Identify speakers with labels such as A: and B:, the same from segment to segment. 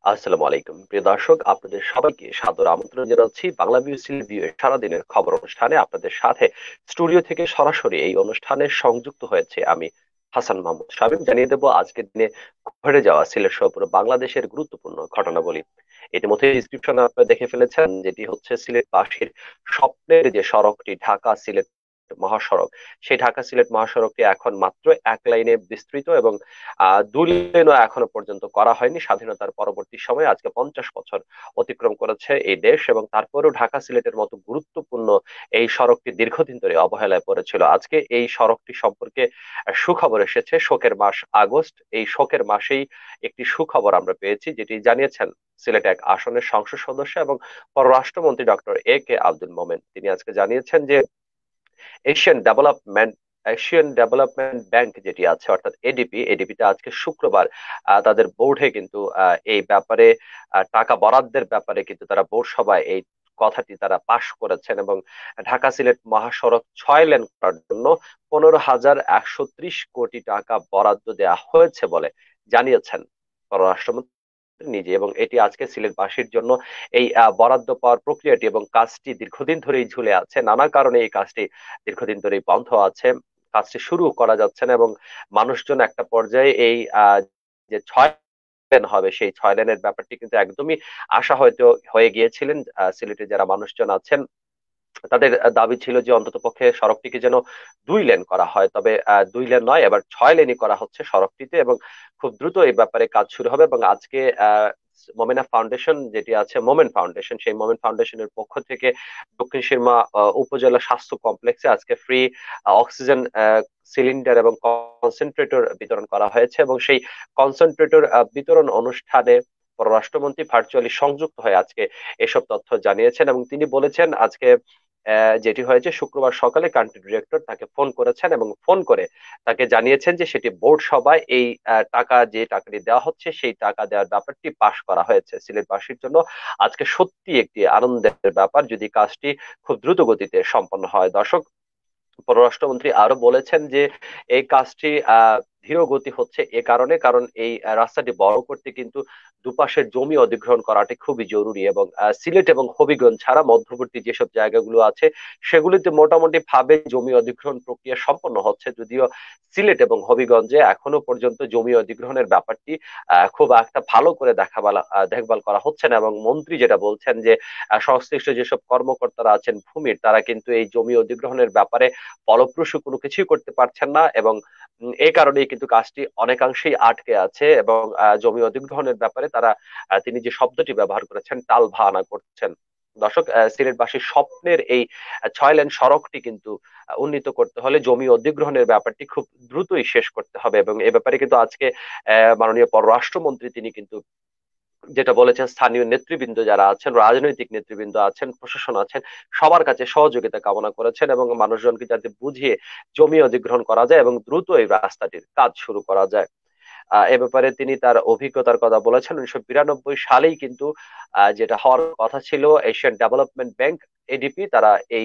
A: আসসালামু আলাইকুম প্রিয় দর্শক, আপনাদের সবাইকে সাদর আমন্ত্রণ জানাচ্ছি বাংলা ভিউ সিলেভিউ এর সারাদিনের খবর অনুষ্ঠানে। আপনাদের সাথে স্টুডিও থেকে সরাসরি এই অনুষ্ঠানে সংযুক্ত হয়েছে আমি হাসান মাহমুদ শামীম। জানিয়ে দেব আজকের দিনে ঘটে যাওয়া সিলেট সহ পুরো বাংলাদেশের গুরুত্বপূর্ণ ঘটনাবলী। ইতিমধ্যে ডিসক্রিপশন আপনারা দেখে ফেলেছেন, যেটি হচ্ছে সিলেটবাসীর স্বপ্নের যে সড়কটি ঢাকা সিলেট মহাসড়ক। সেই ঢাকা সিলেট মহাসড়কটি এখন মাত্র এক লাইনে বিস্তৃত এবং দুই লেনও এখনো পর্যন্ত করা হয়নি। স্বাধীনতার পরবর্তী সময়ে আজকে 50 বছর অতিক্রম করেছে এই দেশ, এবং তারপরেও ঢাকা সিলেটের মতো গুরুত্বপূর্ণ এই সড়কটি দীর্ঘদিন ধরে অবহেলায় পড়েছিল। আজকে এই সড়কটি সম্পর্কে সুখবর এসেছে। শোকের মাস আগস্ট, এই শোকের মাসেই একটি সুখবর আমরা পেয়েছি, যেটি জানিয়েছেন সিলেট এক আসনের সংসদ সদস্য এবং পররাষ্ট্রমন্ত্রী ডক্টর কে আব্দুল মোমেন। তিনি আজকে জানিয়েছেন যে Asian development Asian development bank যেটি আছে, অর্থাৎ এডিপিতে আজকে শুক্রবার তাদের বোর্ডে কিন্তু এই ব্যাপারে টাকা বরাদ্দের ব্যাপারে কিন্তু তারা বোর্ড সভায় এই কথাটি তারা পাশ করেছেন, এবং ঢাকা সিলেট মহাসড়ক 6 লেন করার জন্য 15,130 কোটি টাকা বরাদ্দ দেওয়া হয়েছে বলে জানিয়েছেন পররাষ্ট্রমন্ত্রী নিজে। এবং এটি আজকে সিলেটবাসীর জন্য এই বরাদ্দ পাওয়ার প্রক্রিয়াটি এবং কাজটি দীর্ঘদিন ধরেই ঝুলে আছে। নানা কারণে এই কাজটি দীর্ঘদিন ধরেই বন্ধ আছে, কাজটি শুরু করা যাচ্ছে না, এবং মানুষজন একটা পর্যায়ে এই যে 6 লেন হবে সেই 6 লেনের ব্যাপারটি কিন্তু একদমই আশা হয়তো হয়ে গিয়েছিলেন। সিলেটে যারা মানুষজন আছেন তাদের দাবি ছিল যে অন্তত পক্ষে সড়কটিকে যেন 2 লেন করা হয়, তবে 2 লেন নয়, এবার 6 লেনই করা হচ্ছে সড়কটিতে, এবং খুব দ্রুত এই ব্যাপারে কাজ শুরু হবে। এবং আজকে মোমেনা ফাউন্ডেশন যেটি আছে, মোমেন ফাউন্ডেশন, সেই মোমেন ফাউন্ডেশনের পক্ষ থেকে দক্ষিণ সিরমা উপজেলা স্বাস্থ্য কমপ্লেক্সে আজকে ফ্রি অক্সিজেন সিলিন্ডার এবং কনসেন্ট্রেটর বিতরণ করা হয়েছে, এবং সেই কনসেন্ট্রেটর বিতরণ অনুষ্ঠানে পররাষ্ট্রমন্ত্রী ভার্চুয়ালি সংযুক্ত হয়ে আজকে এসব তথ্য জানিয়েছেন। এবং তিনি বলেছেন আজকে যেটি হয়েছে, শুক্রবার সকালে কান্ট্রি ডিরেক্টর তাকে ফোন করেছেন এবং ফোন করে তাকে জানিয়েছেন যে সেটি বোর্ড সভায় এই টাকা, যে টাকাটি দেওয়া হচ্ছে সেই টাকা দেওয়ার ব্যাপারটি পাশ করা হয়েছে। সিলেটবাসীর জন্য আজকে সত্যি একটি আনন্দের ব্যাপার যদি কাজটি খুব দ্রুত গতিতে সম্পন্ন হয়। দর্শক, পররাষ্ট্রমন্ত্রী আরো বলেছেন যে এই কাজটি ধীর গতি হচ্ছে এ কারণে, কারণ এই রাস্তাটি বড় করতে কিন্তু দুপাশের জমি অধিগ্রহণ করাটি খুবই জরুরি, এবং সিলেট এবং হবিগঞ্জ ছাড়া মধ্যবর্তী যেসব জায়গাগুলো আছে সেগুলিতে মোটামুটি ভাবে জমি অধিগ্রহণ প্রক্রিয়া সম্পন্ন হচ্ছে, যদিও সিলেট এবং হবিগঞ্জে এখনো পর্যন্ত জমি অধিগ্রহণের ব্যাপারটি খুব একটা ভালো করে দেখভাল করা হচ্ছে না। এবং মন্ত্রী যেটা বলছেন যে সংশ্লিষ্ট যেসব কর্মকর্তারা আছেন ভূমির, তারা কিন্তু এই জমি অধিগ্রহণের ব্যাপারে ফলপ্রসূ কোনো কিছুই করতে পারছেন না, এবং এই কারণেই কিন্তু কাজটি অনেকাংশেই আটকে আছে। এবং জমি অধিগ্রহণের ব্যাপারে তারা তিনি যে শব্দটি ব্যবহার করেছেন, টাল ভাঙা করছেন। দর্শক, সিলেটবাসীর স্বপ্নের এই 6 লেন সড়কটি কিন্তু উন্নীত করতে হলে জমি অধিগ্রহণের ব্যাপারটি খুব দ্রুতই শেষ করতে হবে, এবং এ ব্যাপারে কিন্তু আজকে মাননীয় পররাষ্ট্রমন্ত্রী তিনি কিন্তু যেটা বলেছেন, স্থানীয় নেতৃবৃন্দ যারা আছেন, রাজনৈতিক নেতৃবৃন্দ আছেন, প্রশাসন আছেন, সবার কাছে সহযোগিতা কামনা করেছেন, এবং মানুষজনকে যাতে বুঝিয়ে জমি অধিগ্রহণ করা যায় এবং দ্রুত এই রাস্তাটির কাজ শুরু করা যায়। এ ব্যাপারে তিনি তার অভিজ্ঞতার কথা বলেছেন। 1992 সালেই কিন্তু যেটা হওয়ার কথা ছিল, এশিয়ান ডেভেলপমেন্ট ব্যাংক এডিপি তারা এই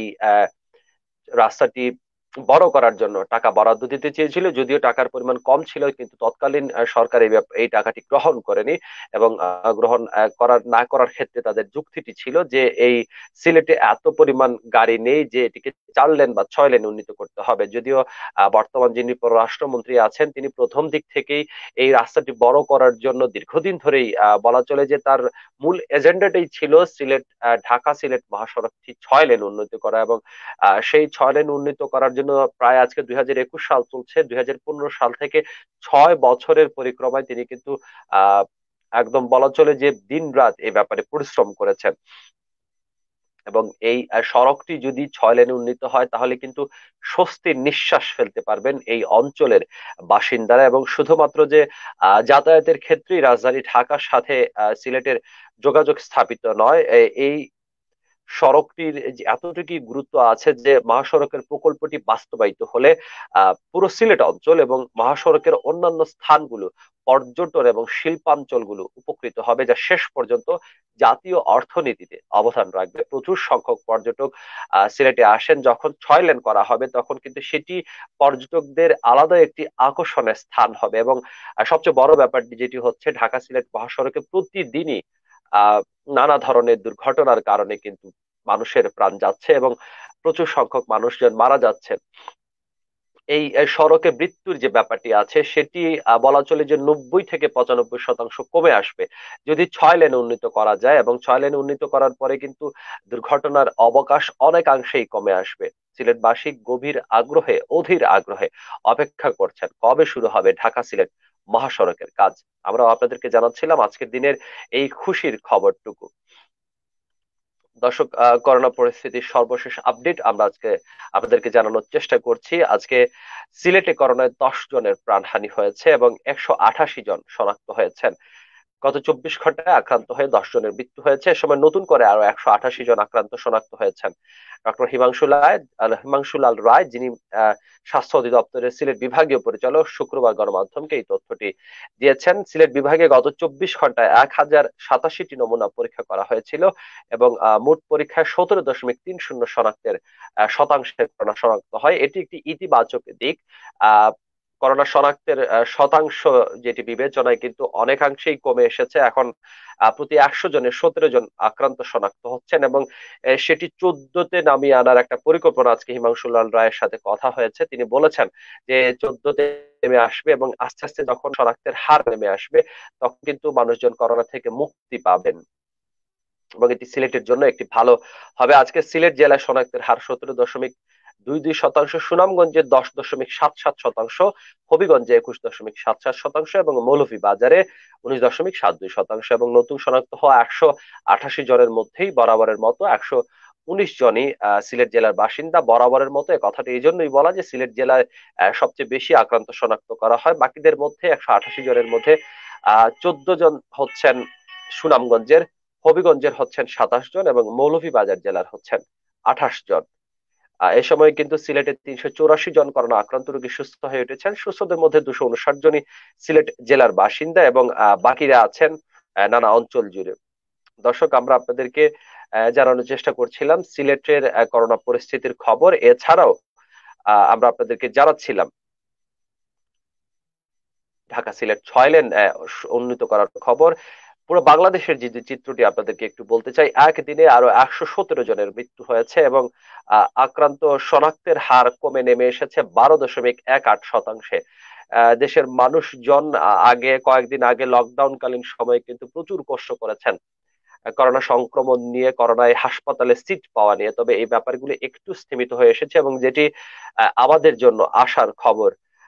A: রাস্তাটি বড় করার জন্য টাকা বরাদ্দ দিতে চেয়েছিল, যদিও টাকার পরিমাণ কম ছিল, কিন্তু তৎকালীন সরকার এই টাকাটি গ্রহণ করেনি। এবং গ্রহণ না করার ক্ষেত্রে তাদের যুক্তিটি ছিল যে এই সিলেটে এত পরিমাণ গাড়ি নেই যে এটিকে 4 লেন বা 6 লেন উন্নীত করতে হবে। যদিও বর্তমান যিনি পররাষ্ট্রমন্ত্রী আছেন তিনি প্রথম দিক থেকেই এই রাস্তাটি বড় করার জন্য দীর্ঘদিন ধরেই বলা চলে যে তার মূল এজেন্ডাটাই ছিল ঢাকা সিলেট মহাসড়কটি 6 লেন উন্নীত করা, এবং সেই 6 লেন উন্নীত করার জন্য প্রায় আজকে 2021 সাল চলছে, 2015 সাল থেকে 6 বছরের পরিক্রমায় তিনি কিন্তু আহ একদম বলা চলে যে দিন রাত এই ব্যাপারে পরিশ্রম করেছেন। এবং এই সড়কটি যদি 6 লেনে উন্নীত হয় তাহলে কিন্তু স্বস্তির নিঃশ্বাস ফেলতে পারবেন এই অঞ্চলের বাসিন্দারা, এবং শুধুমাত্র যে যাতায়াতের ক্ষেত্রেই রাজধানী ঢাকার সাথে সিলেটের যোগাযোগ স্থাপিত নয়, এই সড়কটির যে এতটুকু গুরুত্ব আছে যে মহাসড়কের প্রকল্পটি বাস্তবায়িত হলে পুরো সিলেট অঞ্চল এবং মহাসড়কের অন্যান্য স্থানগুলো, পর্যটন এবং শিল্পাঞ্চলগুলো উপকৃত হবে, যা শেষ পর্যন্ত জাতীয় অর্থনীতিতে অবদান রাখবে। প্রচুর সংখ্যক পর্যটক সিলেটে আসেন। যখন 6 লেন করা হবে তখন কিন্তু সেটি পর্যটকদের আলাদা একটি আকর্ষণের স্থান হবে। এবং সবচেয়ে বড় ব্যাপারটি যেটি হচ্ছে, ঢাকা সিলেট মহাসড়কে প্রতিদিনই আহ নানা ধরনের দুর্ঘটনার কারণে কিন্তু মানুষের প্রাণ যাচ্ছে এবং প্রচুর সংখ্যক মানুষজন মারা যাচ্ছে। এই সড়কে মৃত্যুর যে ব্যাপারটি আছে সেটি বলা চলে যে 90 থেকে 95% কমে আসবে যদি 6 লেন উন্নীত করা যায়। এবং 6 লেন উন্নীত করার পরে কিন্তু দুর্ঘটনার অবকাশ অনেকাংশেই কমে আসবে। সিলেটবাসী গভীর আগ্রহে, অধীর আগ্রহে অপেক্ষা করছেন কবে শুরু হবে ঢাকা সিলেট মহাসড়কের কাজ। আমরা আপনাদেরকে জানাচ্ছিলাম আজকের দিনের এই খুশির খবরটুকু। দর্শক, করোনা পরিস্থিতির সর্বশেষ আপডেট আমরা আজকে আপনাদেরকে জানানোর চেষ্টা করছি। আজকে সিলেটে করোনায় 10 জনের প্রাণহানি হয়েছে এবং 188 জন শনাক্ত হয়েছেন। গত 24 ঘন্টায় আক্রান্ত হয়ে 10 জনের মৃত্যু হয়েছে। এ সময় নতুন করে আরো 188 জন আক্রান্ত শনাক্ত হয়েছেন। ডক্টর হিমাংশু লাল রায়, যিনি স্বাস্থ্য অধিদপ্তরের সিলেট বিভাগীয় পরিচালক, শুক্রবার গণমাধ্যমকে এই তথ্যটি দিয়েছেন। সিলেট বিভাগে গত 24 ঘন্টায় 1087টি নমুনা পরীক্ষা করা হয়েছিল এবং মোট পরীক্ষায় 17.30 শতাংশের করোনা শনাক্ত হয়। এটি একটি ইতিবাচক দিক। আহ করোনা শনাক্তের শতাংশ যেটি বিবেচনায় কিন্তু অনেকাংশেই কমে এসেছে। এখন প্রতি 100 জনের 17 জন আক্রান্ত শনাক্ত হচ্ছেন এবং সেটি 14তে নামিয়ে আনার একটা পরিকল্পনা আজকে হিমাংশুলাল রায়ের সাথে কথা হয়েছে। তিনি বলেছেন যে 14তে নেমে আসবে এবং আস্তে আস্তে যখন শনাক্তের হার নেমে আসবে তখন কিন্তু মানুষজন করোনা থেকে মুক্তি পাবেন এবং এটি সিলেটের জন্য একটি ভালো হবে। আজকে সিলেট জেলায় শনাক্তের হার 17.22%, সুনামগঞ্জে 10.77%, হবিগঞ্জে 21.77% এবং মৌলভীবাজারে 19.72%। এবং নতুন শনাক্ত হওয়া 188 জনের মধ্যেই বরাবরের মতো 119 জনই সিলেট জেলার বাসিন্দা। বরাবরের মতো এ কথাটা এই জন্যই বলা যে সিলেট জেলায় সবচেয়ে বেশি আক্রান্ত শনাক্ত করা হয়। বাকিদের মধ্যে 188 জনের মধ্যে 14 জন হচ্ছেন সুনামগঞ্জের, হবিগঞ্জের হচ্ছেন 27 জন এবং মৌলভীবাজার জেলার হচ্ছেন 28 জন। এ সময় কিন্তু সিলেটে 384 জন করোনা আক্রান্ত রোগী সুস্থ হয়ে উঠেছেন। সুস্থদের মধ্যে 259 জনই সিলেট জেলার বাসিন্দা এবং বাকিরা আছেন নানা অঞ্চল জুড়ে। দর্শক, আমরা আপনাদেরকে জানানোর চেষ্টা করছিলাম সিলেটের করোনা পরিস্থিতির খবর। এছাড়াও আমরা আপনাদেরকে জানাচ্ছিলাম ঢাকা সিলেট 6 লেন উন্নীত করার খবর। পুরো বাংলাদেশের যে চিত্রটি আপনাদেরকে একটু বলতে চাই, একদিনে আরো 117 জনের মৃত্যু হয়েছে এবং আক্রান্ত শনাক্তের হার কমে নেমে এসেছে 12.18%। দেশের মানুষজন কয়েকদিন আগে লকডাউন কালীন সময়ে কিন্তু প্রচুর কষ্ট করেছেন করোনা সংক্রমণ নিয়ে, করোনায় হাসপাতালে সিট পাওয়া নিয়ে। তবে এই ব্যাপারগুলো একটু স্থিমিত হয়ে এসেছে এবং যেটি আমাদের জন্য আশার খবর,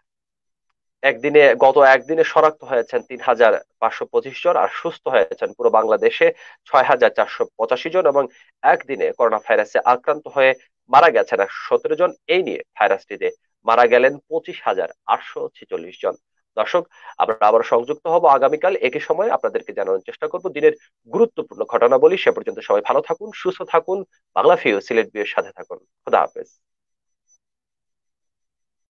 A: গত একদিনে শনাক্ত হয়েছেন 3,525 জন আর সুস্থ হয়েছেন পুরো বাংলাদেশে 6,485 জন এবং একদিনে করোনা ভাইরাসে আক্রান্ত হয়ে মারা গেছেন 117 জন। এই নিয়ে ভাইরাসটিতে মারা গেলেন 25,846 জন। দর্শক, আমরা আবার সংযুক্ত হব আগামীকাল একই সময়, আপনাদেরকে জানানোর চেষ্টা করব দিনের গুরুত্বপূর্ণ ঘটনা বলি। সে পর্যন্ত সবাই ভালো থাকুন, সুস্থ থাকুন, বাংলা ভিউ সিলেট ভিউ এর সাথে থাকুন। খোদা হাফেজ।